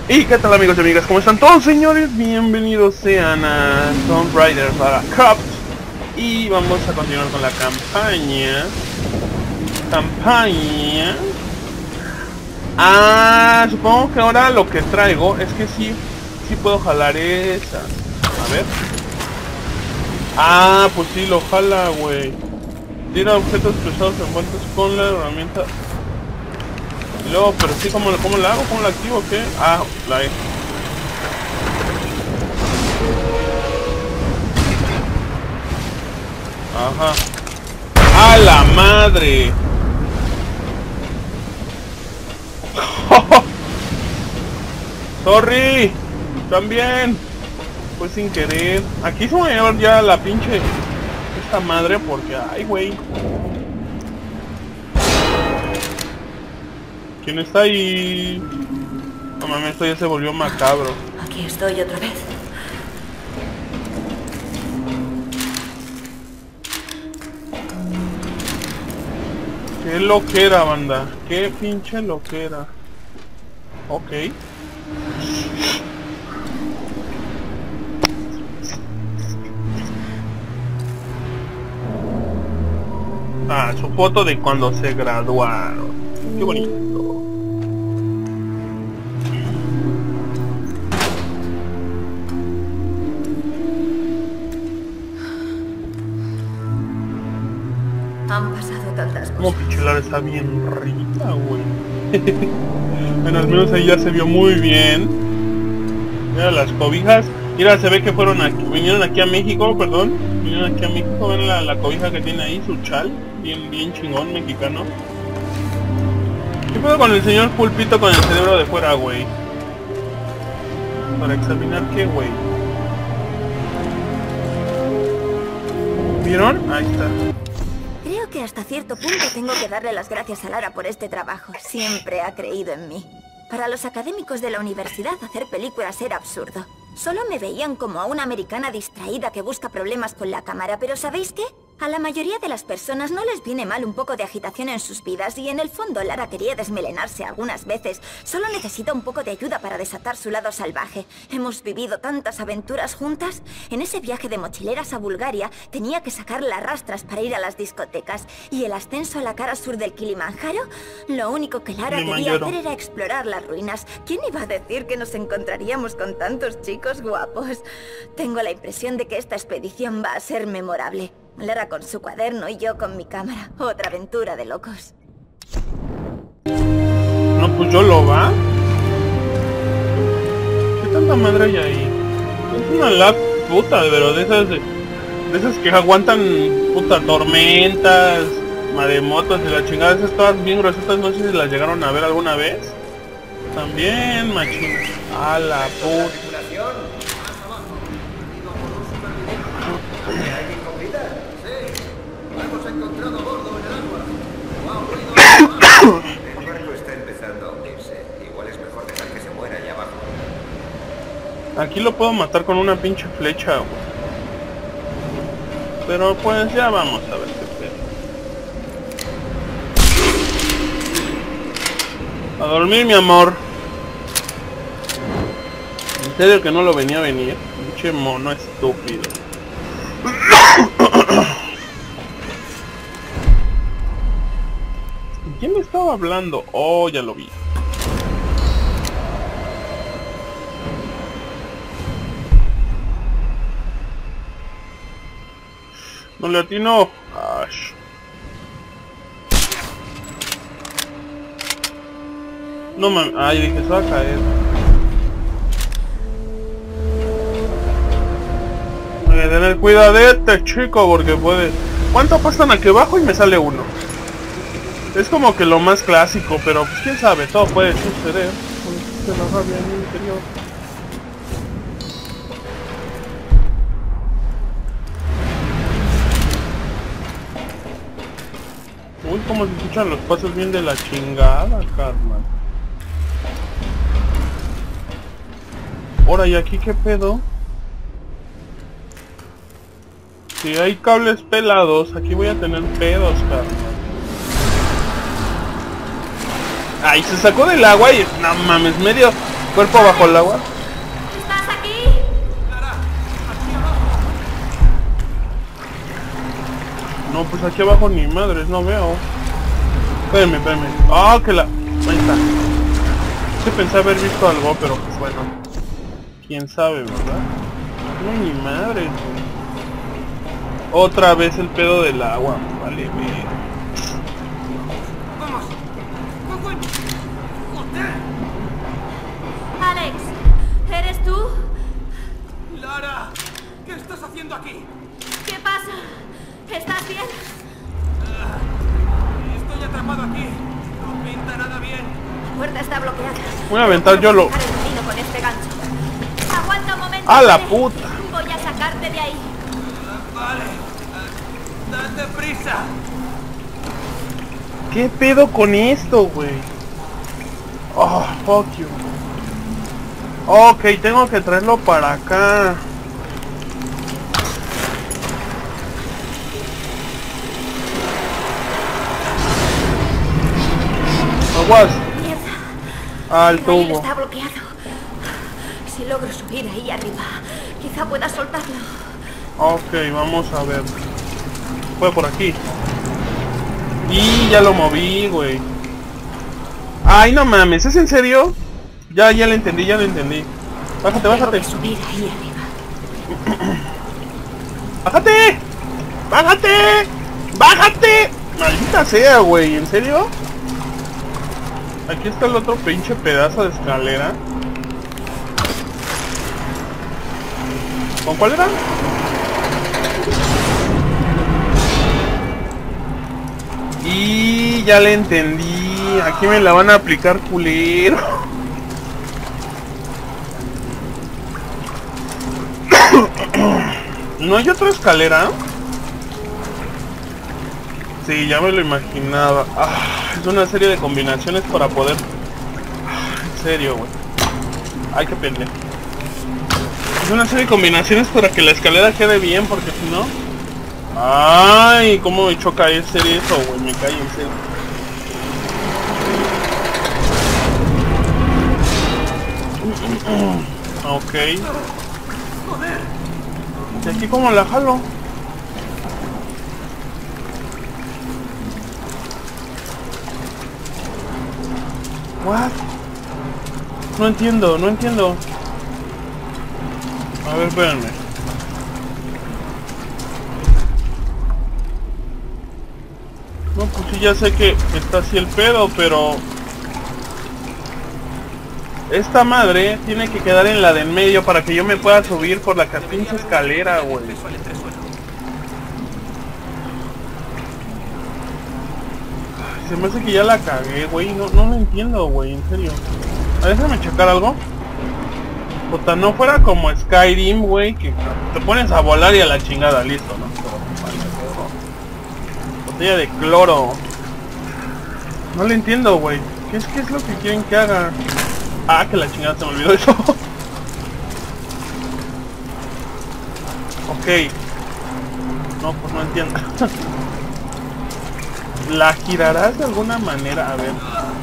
Y qué tal amigos y amigas, ¿cómo están todos señores? Bienvenidos sean a Tomb Raider para Craft. Y vamos a continuar con la campaña. Supongo que ahora lo que traigo es que sí puedo jalar esa. A ver. Pues sí lo jala, güey. Tira objetos pesados envueltos con la herramienta. Luego, pero sí, ¿cómo la hago? ¿Cómo la activo o qué? La E. Ajá. ¡A la madre! Sorry. También. Fue sin querer. Aquí se me va a llevar ya la pinche esta madre porque... ¡Ay, güey! ¿Quién está ahí? No mames, esto ya se volvió macabro. Aquí estoy otra vez. Qué loquera, banda. Qué pinche loquera. Ok. Su foto de cuando se graduaron. Qué bonito. Han pasado tantas cosas. Como pichelar está bien rica, güey. Bueno, al menos ahí ya se vio muy bien. Mira las cobijas. Mira, se ve que vinieron aquí a México, perdón. Vinieron aquí a México, ven la cobija que tiene ahí, su chal. Bien chingón, mexicano. ¿Qué pedo con el señor Pulpito con el cerebro de fuera, güey? Para examinar qué, güey. ¿Vieron? Ahí está. Creo que hasta cierto punto tengo que darle las gracias a Lara por este trabajo. Siempre ha creído en mí. Para los académicos de la universidad hacer películas era absurdo. Solo me veían como a una americana distraída que busca problemas con la cámara, pero ¿sabéis qué? A la mayoría de las personas no les viene mal un poco de agitación en sus vidas y en el fondo Lara quería desmelenarse algunas veces. Solo necesita un poco de ayuda para desatar su lado salvaje. Hemos vivido tantas aventuras juntas. En ese viaje de mochileras a Bulgaria tenía que sacar las rastras para ir a las discotecas. Y el ascenso a la cara sur del Kilimanjaro, lo único que Lara quería hacer era explorar las ruinas. ¿Quién iba a decir que nos encontraríamos con tantos chicos guapos? Tengo la impresión de que esta expedición va a ser memorable. Lara con su cuaderno y yo con mi cámara. Otra aventura de locos. No, pues yo lo va. ¿Qué tanta madre hay ahí? Es una lap puta, pero de esas que aguantan puta tormentas, maremotos y la chingada. Esas todas bien gruesas, no sé si las llegaron a ver alguna vez. También, machín. A la puta. El barco está empezando a hundirse. Igual es mejor dejar que se muera allá abajo. Aquí lo puedo matar con una pinche flecha, güey. Pero pues ya vamos a ver qué pedo. A dormir, mi amor. En serio que no lo venía a venir. Pinche mono estúpido. ¿Quién me estaba hablando? Oh, ya lo vi. No le atino. Ash. No mames. Ay, dije, se va a caer. Hay que tener cuidado de este chico porque puede... ¿Cuánto apuestan aquí abajo y me sale uno? Es como que lo más clásico, pero pues quién sabe, todo puede suceder. Se la rabia en mi interior. Uy, como se escuchan los pasos bien de la chingada, carnal. Ahora, ¿y aquí qué pedo? Si hay cables pelados, aquí voy a tener pedos, carnal. Ay, se sacó del agua y... No mames, medio Cuerpo bajo el agua. ¿Estás aquí? No, pues aquí abajo ni madres, no veo. Espérenme. Ah, que la... Ahí está. Yo pensé haber visto algo, pero pues bueno. Quién sabe, ¿verdad? No, ni madre. Otra vez el pedo del agua. Vale, bien. ¡Vamos! ¡Joder! Alex, ¿eres tú? ¡Lara! ¿Qué estás haciendo aquí? ¿Qué pasa? ¿Estás bien? Estoy atrapado aquí. No pinta nada bien. La puerta está bloqueada. Voy a aventar yo lo... Dejar el camino con este gancho. Aguanta un momento. ¡A la ¿vale? puta! Voy a sacarte de ahí. Vale. ¡Date prisa! ¿Qué pedo con esto, güey? Oh, fuck you. Ok, tengo que traerlo para acá. Aguas. Mierda. Al El rail tubo. está bloqueado. Si logro subir ahí arriba, quizá pueda soltarlo. Ok, vamos a ver. Fue por aquí. Y ya lo moví, güey. Ay, no mames, ¿es en serio? Ya lo entendí, Bájate. Tengo que subir ahí arriba. ¡Bájate! Maldita sea, güey, ¿en serio? Aquí está el otro pinche pedazo de escalera. ¿Con cuál era? Y ya le entendí. Aquí me la van a aplicar culero. ¿No hay otra escalera? Sí, ya me lo imaginaba. Es una serie de combinaciones para poder... en serio, güey. Ay, qué pendejo. Es una serie de combinaciones para que la escalera quede bien, porque si no... Ay, cómo me choca hacer eso, güey. Me cae en serio. Ok. ¿Y aquí cómo la jalo? What? No entiendo. A ver, espérenme. No, pues sí, ya sé que está así el pedo, pero... esta madre tiene que quedar en la de en medio para que yo me pueda subir por la pinche escalera, güey. Se me hace que ya la cagué, güey. No lo entiendo, güey, en serio. A ver, déjame checar algo. Puta, no fuera como Skyrim, güey, que te pones a volar y a la chingada, listo, ¿no? Botella de cloro. No le entiendo, güey. ¿Qué es lo que quieren que haga? Ah, que la chingada, se me olvidó eso. Ok. No, pues no entiendo. ¿La girarás de alguna manera? A ver.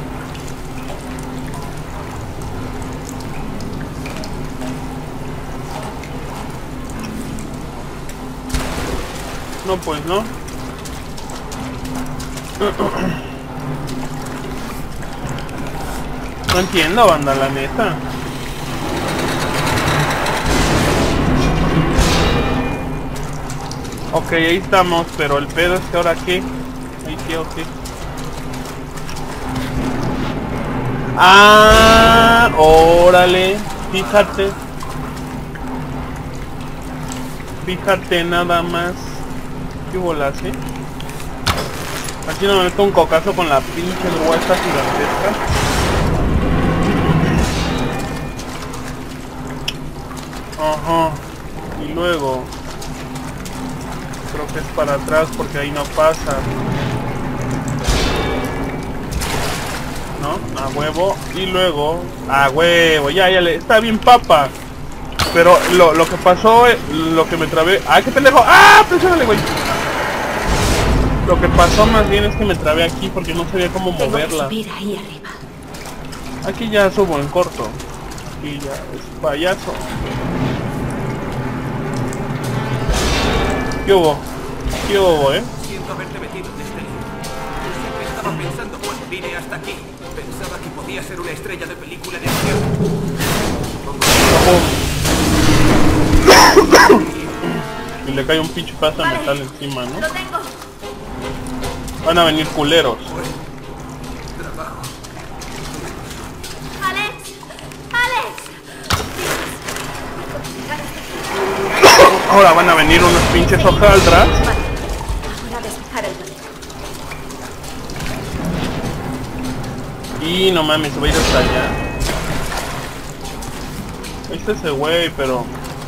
No, pues no. No entiendo, banda, la neta. Ok, ahí estamos, pero el pedo es que ahora qué. Ahí qué, ok. Ah, órale. Fíjate. Fíjate nada más. ¿Qué bolas, eh? Aquí no me meto un cocazo con la pinche grúa esta gigantesca. Ajá. Y luego creo que es para atrás porque ahí no pasa. ¿No? A huevo. Y luego a huevo. Ya le... Está bien, papa. Pero lo que pasó, lo que me trabé... ¡Ay, qué pendejo! ¡Ah! Presiónale, güey. Lo que pasó más bien es que me trabé aquí porque no sabía cómo moverla. Subir ahí arriba. Aquí ya subo en corto. cosquilla, es payaso. ¿Qué hubo? ¿Qué hubo, Siento haberte metido en este lío. Siempre estaba pensando cuando vine hasta aquí. Pensaba que podía ser una estrella de película de acción. Y le cae un pinche pedazo de metal encima, ¿no? Lo tengo. Van a venir culeros. Trabajo. ¡Alex! ¡Alex! Ahora van a venir unos pinches hojaldras. Vale. Ahora despejar el bote. Y no mames, se va a ir hasta allá. Ahí está ese güey, pero...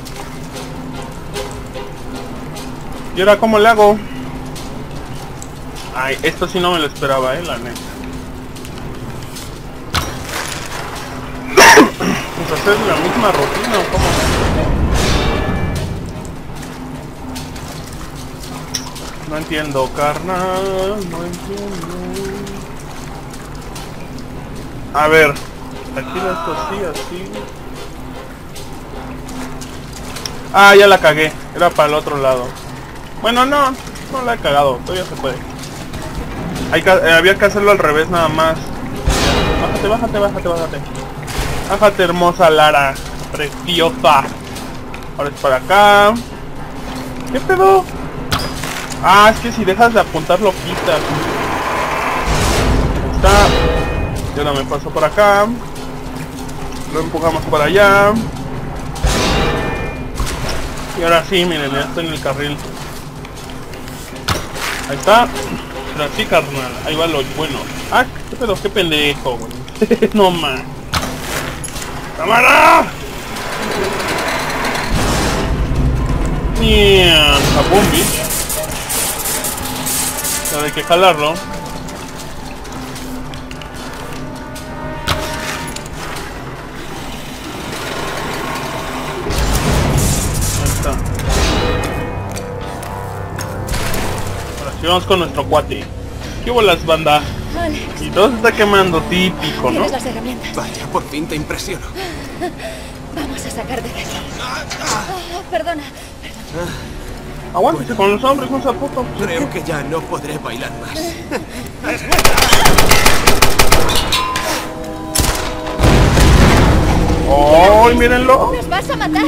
¿Y ahora cómo le hago? Ay, esto sí no me lo esperaba, la neta. Pues hacer la misma rutina, ¿o cómo? No entiendo, carnal, no entiendo. A ver, aquí esto sí, así. Ah, ya la cagué, era para el otro lado. Bueno, no la he cagado, todavía se puede. Había que hacerlo al revés nada más. Bájate. Bájate, hermosa Lara, preciosa. Ahora es para acá. ¿Qué pedo? Ah, es que si dejas de apuntar lo quitas. Ahí está. Y ahora me paso por acá. Lo empujamos para allá. Y ahora sí, miren, ya estoy en el carril. Ahí está. Pero sí, carnal, ahí va lo bueno. Ah, qué pedo, qué pendejo, güey. No más. ¡Cámara! Mierda, Kabumbi. Ahora hay que jalarlo. Ahí está. Ahora sí vamos con nuestro cuate. ¿Qué bolas, banda? Alex, Y todo se está quemando, típico, ¿no? tienes las herramientas. Vaya, por fin te impresiono. Vamos a sacarte de aquí. Perdona. Aguántese con los hombres, no se puto. Creo que ya no podré bailar más. ¡Oh, mírenlo! ¡Nos vas a matar!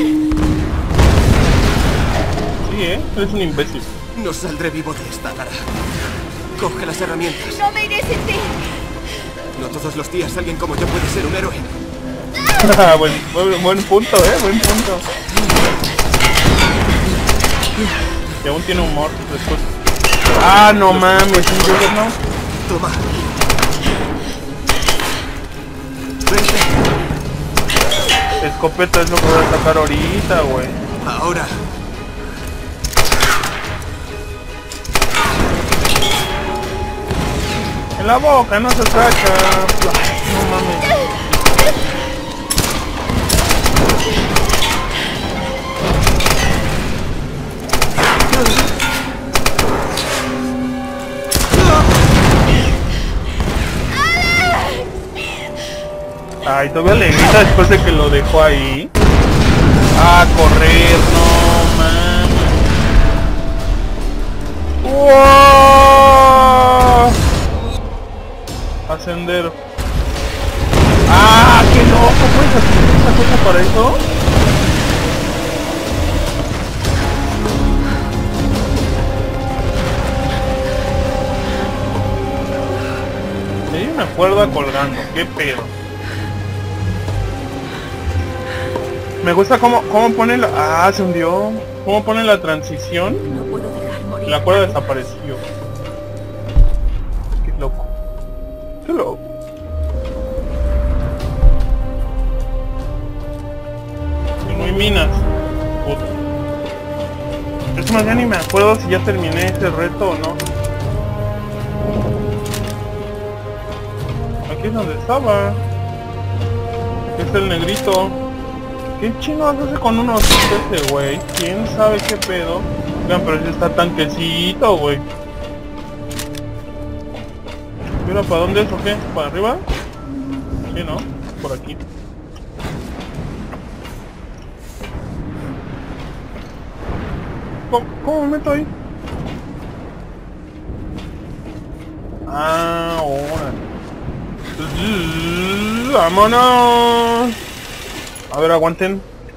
Sí, eres un imbécil. No saldré vivo de esta, Lara. Coge las herramientas. ¡No me iré sin ti! No todos los días alguien como yo puede ser un héroe. buen punto, buen punto. Y aún tiene humor después. Ah, no mames, un Juggernaut. Toma. Vente. Escopeta es lo que voy a sacar ahorita, güey. Ahora. En la boca, no se saca. No mames. Ay, todavía le grita después de que lo dejó ahí. Ah, correr, no mames. ¡Wow! Ascender. ¡Ah, qué loco! ¿Puedes hacer esa cosa para eso? Hay una cuerda colgando, qué pedo. Me gusta cómo pone la... Ah, se hundió. Cómo pone la transición. No puedo dejar morir. La cuerda desapareció. Qué loco. Qué loco. Y no hay minas. Puta. Es más, ya ni me acuerdo si ya terminé ese reto o no. Aquí es donde estaba. Aquí está el negrito. ¿Qué chingados hace con unos este güey? ¿Quién sabe qué pedo? Oigan, pero ese está tanquecito, güey. ¿Mira para dónde es o qué? ¿Para arriba? Sí, ¿no? Por aquí. ¿Cómo me meto ahí? Ah, ahora. ¡Vámonos! A ver, aguanten.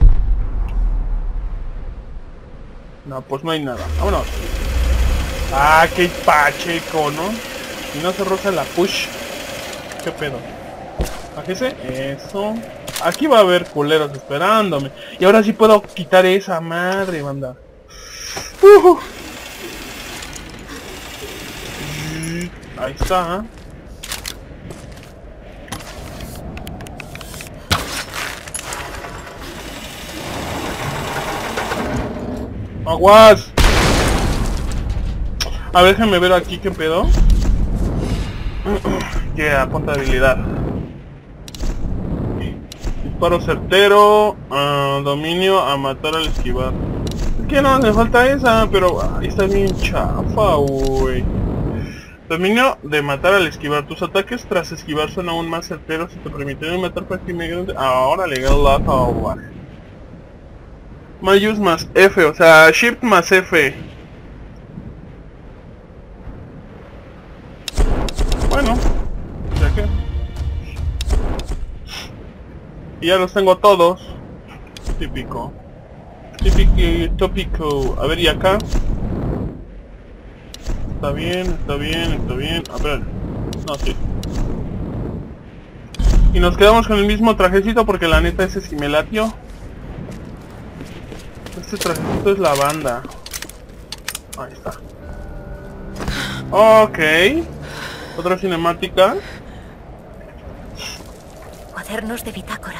No, pues no hay nada. Vámonos. Ah, qué pacheco, ¿no? Y no se roza la push. ¿Qué pedo? Bájese. Eso. Aquí va a haber culeros esperándome. Y ahora sí puedo quitar esa madre, banda. Ahí está. ¡Aguas! A ver, déjame ver aquí qué pedo. Yeah, punta de habilidad. Disparo certero, dominio a matar al esquivar. Es que no, me falta esa, pero ahí está bien chafa, güey. Dominio de matar al esquivar. Tus ataques tras esquivar son aún más certeros y te permiten matar prácticamente... Ahora le get lot of... Mayus más F, o sea, Shift más F. Bueno, ya que... Y ya los tengo todos. Típico. Tópico. A ver, ¿y acá? Está bien, está bien, está bien. A ver. No, sí. Y nos quedamos con el mismo trajecito porque la neta ese sí me latió. Este trajecito es la banda. Ahí está. Ok. Otra cinemática. Cuadernos de bitácora.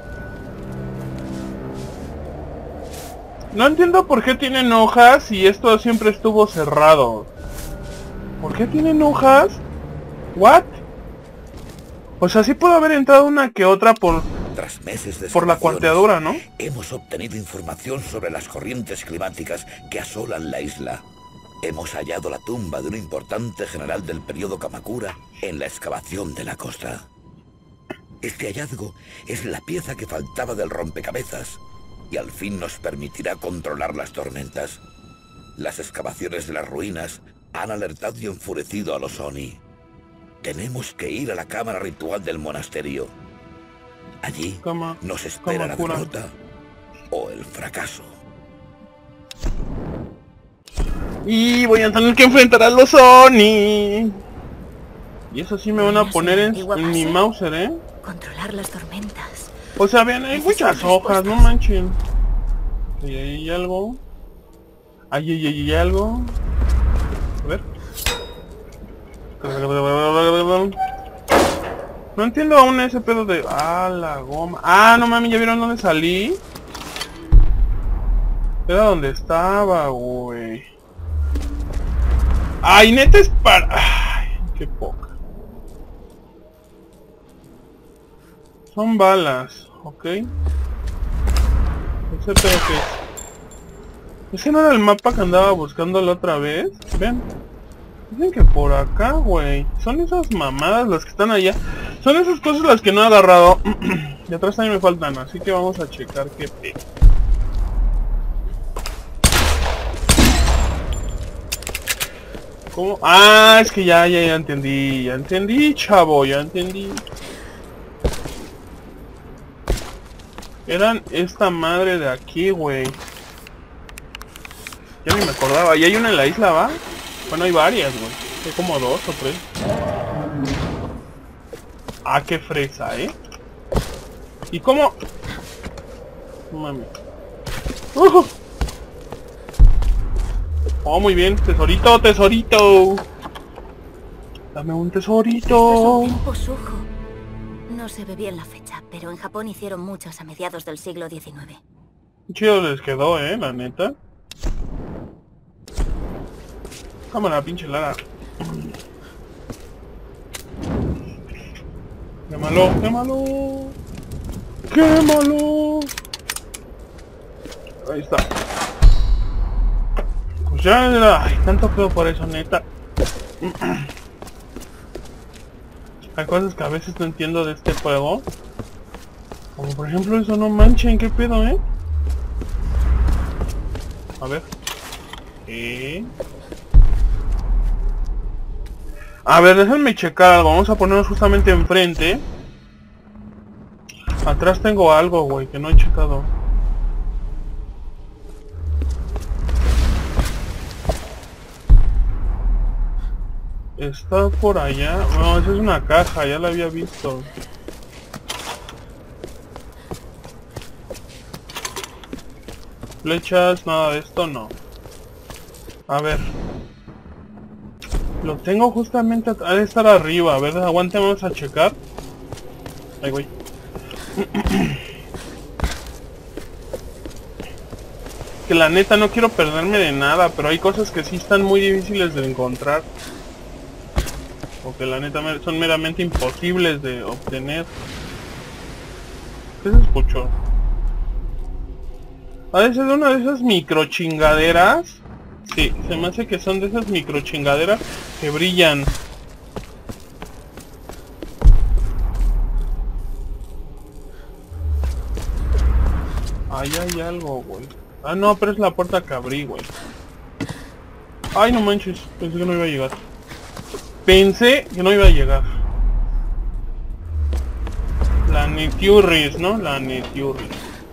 No entiendo por qué tienen hojas y esto siempre estuvo cerrado. ¿Por qué tienen hojas? ¿What? O sea, sí puedo haber entrado una que otra por la cuarteadura, ¿no? Hemos obtenido información sobre las corrientes climáticas que asolan la isla. Hemos hallado la tumba de un importante general del periodo Kamakura en la excavación de la costa. Este hallazgo es la pieza que faltaba del rompecabezas y al fin nos permitirá controlar las tormentas. Las excavaciones de las ruinas han alertado y enfurecido a los Oni. Tenemos que ir a la cámara ritual del monasterio. Allí nos espera la derrota o el fracaso. Y voy a tener que enfrentar a los Oni. Y eso sí me van a poner en mi Mauser, ¿eh? Controlar las tormentas. O sea, vean, hay muchas hojas, no manchen. Ahí hay algo. Ahí hay algo. A ver. No entiendo aún ese pedo de... Ah, la goma. Ah, no mami, ¿ya vieron dónde salí? Era donde estaba, güey. Ay, neta es para... Ay, qué poca. Son balas, ¿ok? Ese pedo que es... Ese no era el mapa que andaba buscando la otra vez. Ven. Dicen que por acá, güey. Son esas mamadas las que están allá. Son esas cosas las que no he agarrado. Y atrás también me faltan, así que vamos a checar qué pedo. ¿Cómo? Ah, es que ya entendí, chavo, ya entendí. Eran esta madre de aquí, güey. Ya ni me acordaba. Y hay una en la isla, ¿va? Bueno, hay varias, güey. Hay como 2 o 3. Ah, qué fresa, ¿eh? ¿Y cómo? Mami. Oh, muy bien. Tesorito, tesorito. Dame un tesorito. Tempo Sujo. No se ve bien la fecha, pero en Japón hicieron muchos a mediados del siglo XIX. Chido les quedó, la neta. Cámara, pinche Lara. Quémalo, quémalo. Quémalo. Ahí está. Pues ya, ay, tanto pedo por eso, neta. Hay cosas que a veces no entiendo de este juego. Como por ejemplo eso, no manchen, qué pedo, A ver. A ver, déjenme checar algo. Vamos a ponernos justamente enfrente. Atrás tengo algo, güey, que no he checado. Está por allá. No, esa es una caja, ya la había visto. Flechas, nada de esto, no. A ver. Lo tengo justamente... Ha de estar arriba. A ver, aguante, vamos a checar. Ay, güey. Que la neta no quiero perderme de nada, pero hay cosas que sí están muy difíciles de encontrar. O que la neta son meramente imposibles de obtener. ¿Qué se escuchó? ¿Ha de ser una de esas micro chingaderas? Sí, se me hace que son de esas micro chingaderas que brillan. Ahí hay algo, güey. Ah, no, pero es la puerta que abrí, güey. Ay, no manches, pensé que no iba a llegar. Pensé que no iba a llegar. La Netiurris, ¿no? La Netiurris.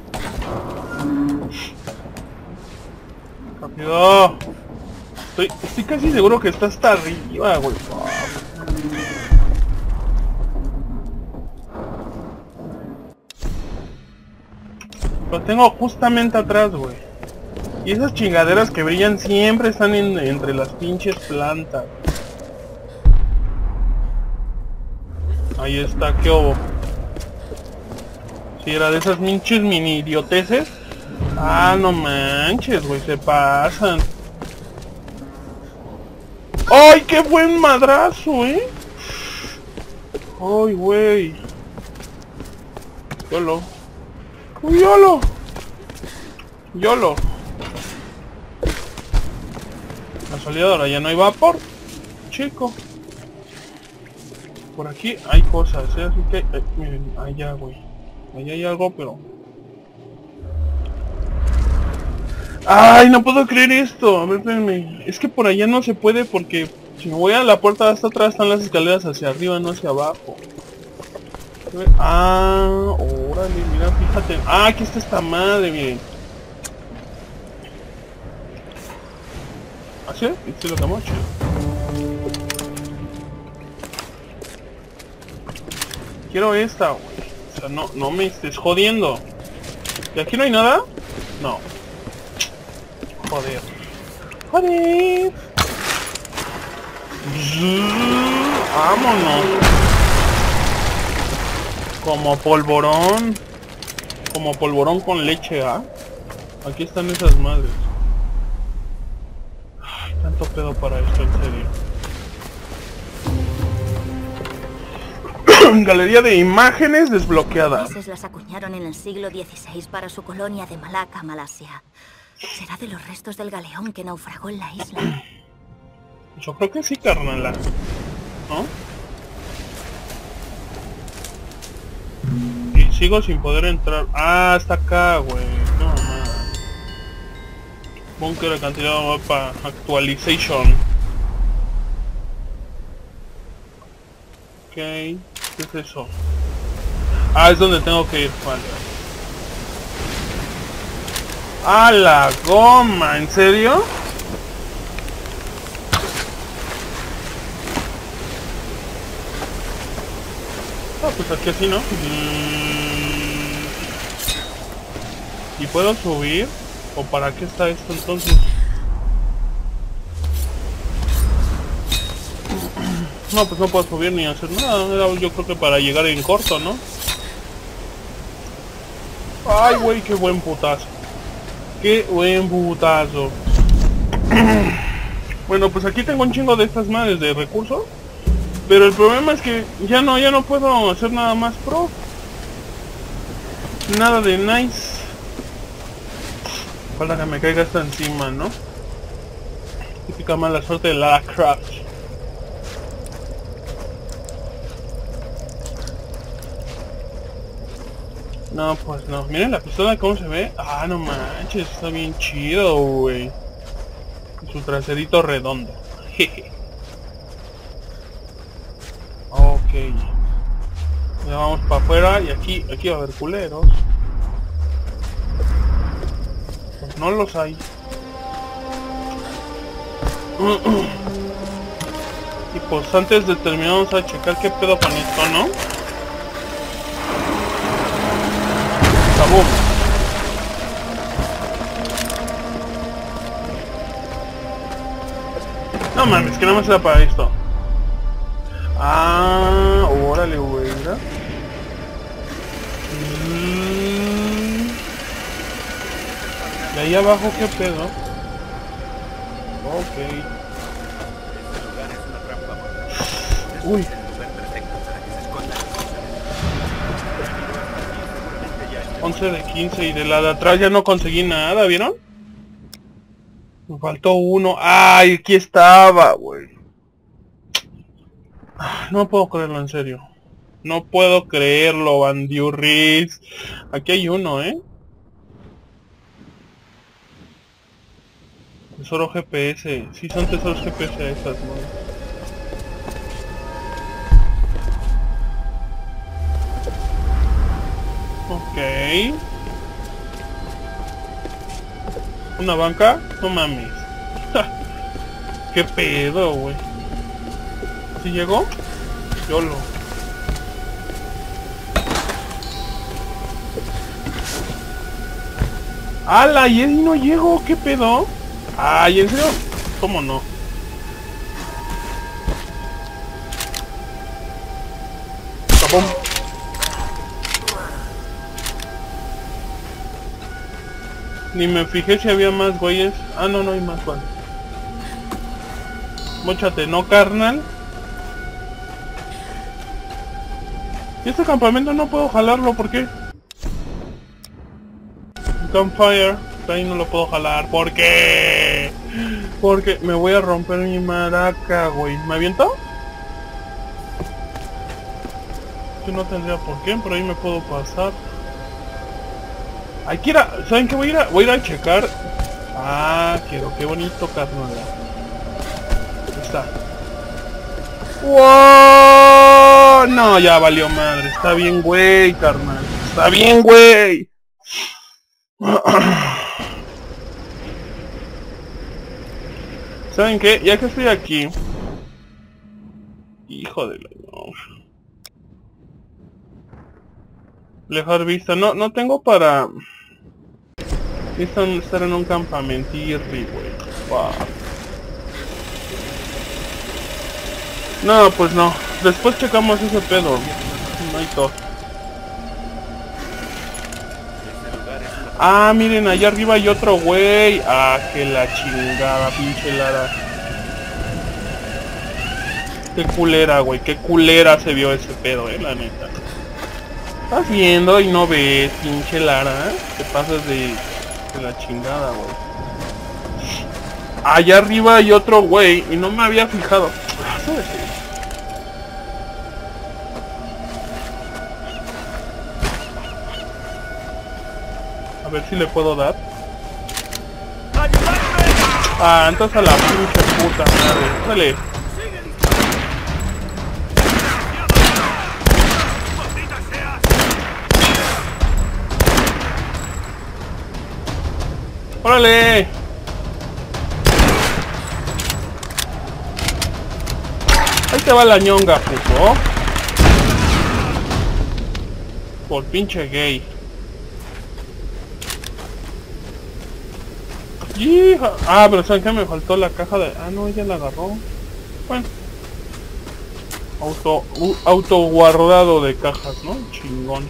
Rápido. Estoy casi seguro que está hasta arriba, güey. Lo tengo justamente atrás, güey. Y esas chingaderas que brillan siempre están entre las pinches plantas. Ahí está, ¿qué hubo? Si era de esas pinches mini idioteces. Ah, no manches, güey, se pasan. ¡Ay, qué buen madrazo, eh! ¡Ay, güey! YOLO. ¡Uy, YOLO! YOLO. La salida ahora ya no hay vapor, chico. Por aquí hay cosas, ¿eh? Así que... miren, allá, güey. Allá hay algo, pero... ¡Ay, no puedo creer esto! A ver, espérenme. Es que por allá no se puede porque... Si me voy a la puerta de hasta atrás están las escaleras hacia arriba, no hacia abajo. Ah, órale, mira, fíjate. Ah, aquí está esta madre, miren. ¿Así? ¿Este lo tomo? Quiero esta, güey. O sea, no me estés jodiendo. ¿Y aquí no hay nada? No. Joder. Joder. Vámonos. Como polvorón. Como polvorón con leche, ¿ah? Aquí están esas madres. Ay, tanto pedo para esto, en serio. Galería de imágenes desbloqueada. Los las acuñaron en el siglo XVI para su colonia de Malaca, Malasia. ¿Será de los restos del galeón que naufragó en la isla? Yo creo que sí, carnala. ¿No? Y sigo sin poder entrar. Ah, está acá, güey. No, no. Búnker de cantidad de mapa. Actualization. Ok. ¿Qué es eso? Ah, es donde tengo que ir. Vale. ¡A la goma! ¿En serio? Ah, pues aquí así, ¿no? ¿Y puedo subir? ¿O para qué está esto entonces? No, pues no puedo subir ni hacer nada. Era yo creo que para llegar en corto, ¿no? Ay, güey, qué buen putazo. Qué buen putazo. Bueno, pues aquí tengo un chingo de estas madres de recursos. Pero el problema es que ya no puedo hacer nada más pro. Nada de nice. Falta que me caiga esto encima, ¿no? Típica mala suerte de Lara Croft. No, pues no. Miren la pistola cómo se ve. Ah, no manches, está bien chido, güey. Su traserito redondo. Ok. Ya vamos para afuera y aquí va a haber culeros. Pues no los hay. Y pues antes de terminar vamos a checar qué pedo con esto, ¿no? ¡Cabum! No mames, que nada más era para esto. Ah, órale, güey, ¿verdad? Y ahí abajo, ¿qué pedo? Ok. Uy. 11 de 15 y de la de atrás ya no conseguí nada, ¿vieron? Me faltó uno. ¡Ay! Aquí estaba, güey. No puedo creerlo, en serio. No puedo creerlo, Bandiurris. Aquí hay uno, ¿eh? Tesoro GPS. Sí, son tesoros GPS esas, ¿no? Ok. ¿Una banca? No mames. ¿Qué pedo, güey? ¿Sí llegó? YOLO. ¡Hala! ¿Y él no llegó? ¿Qué pedo? Ay, ¿en serio? ¿Cómo no? ¡Capón! Ni me fijé si había más güeyes. Ah, no, no hay más, vale. Móchate, ¿no, carnal? Y este campamento no puedo jalarlo, ¿por qué? Campfire, ahí no lo puedo jalar, ¿por qué? Porque me voy a romper mi maraca, güey. ¿Me aviento? Yo no tendría por qué, pero ahí me puedo pasar. Hay que ir a... ¿Saben qué? Voy a ir a checar. Ah, quiero, qué bonito, carnal. Ahí está. ¡Wow! No, ya valió madre. Está bien, güey, carnal. Está bien, güey. ¿Saben qué? Ya que estoy aquí... Hijo de la... No. Dejar vista. No tengo para... estar en un campamentirri, güey. Wow. No, pues no. Después checamos ese pedo. No hay todo. Ah, miren, allá arriba hay otro güey. Ah, que la chingada, pinche Lara. Qué culera, güey. Qué culera se vio ese pedo, la neta. Estás viendo y no ves, pinche Lara. Te pasas de la chingada, güey. Allá arriba hay otro güey y no me había fijado. A ver si le puedo dar. Ah, entonces a la pinche puta madre. Dale. ¡Órale! Ahí te va la ñonga, puto. Por pinche gay. ¡Hija! Ah, pero ¿saben qué? Me faltó la caja de... Ah, no, ella la agarró. Bueno. Auto guardado de cajas, ¿no? Chingón.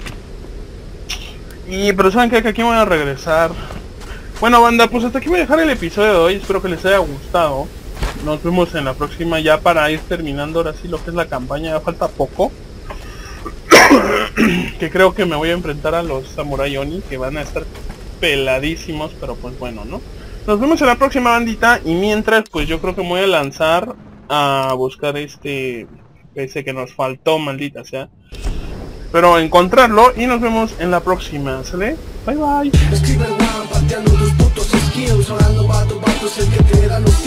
Y pero ¿saben qué? Que aquí voy a regresar. Bueno, banda, pues hasta aquí voy a dejar el episodio de hoy. Espero que les haya gustado. Nos vemos en la próxima ya para ir terminando ahora sí lo que es la campaña. Ya falta poco. Que creo que me voy a enfrentar a los Samurai Oni, que van a estar peladísimos, pero pues bueno, ¿no? Nos vemos en la próxima, bandita. Y mientras, pues yo creo que me voy a lanzar a buscar ese que nos faltó, maldita sea. Pero encontrarlo y nos vemos en la próxima, ¿sale? Bye bye. es el que queda, no